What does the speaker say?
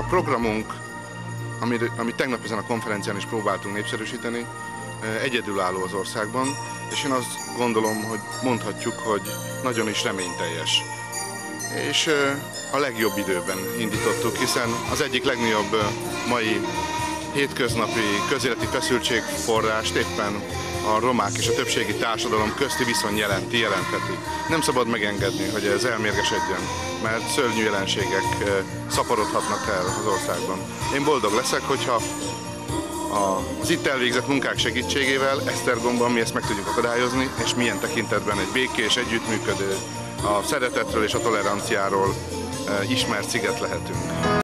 programunk, amit tegnap ezen a konferencián is próbáltunk népszerűsíteni, egyedülálló az országban, és én azt gondolom, hogy mondhatjuk, hogy nagyon is reményteljes. És a legjobb időben indítottuk, hiszen az egyik legnagyobb mai hétköznapi közéleti feszültségforrást éppen a romák és a többségi társadalom közti viszony jelentheti. Nem szabad megengedni, hogy ez elmérgesedjen, mert szörnyű jelenségek szaporodhatnak el az országban. Én boldog leszek, hogyha az itt elvégzett munkák segítségével Esztergomban mi ezt meg tudjuk akadályozni, és milyen tekintetben egy békés, együttműködő, a szeretetről és a toleranciáról ismert sziget lehetünk.